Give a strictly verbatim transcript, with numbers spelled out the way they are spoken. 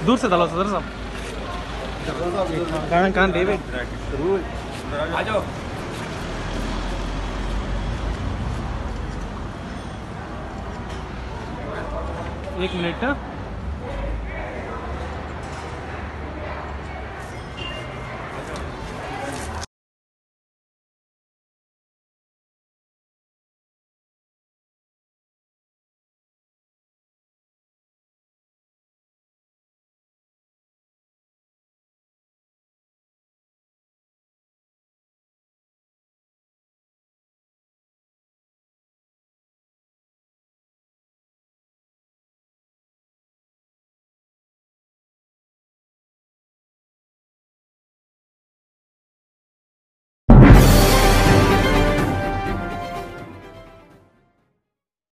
दूर से डालो सदर साहब। कहाँ कहाँ डेविड आ जाओ। एक मिनट ना।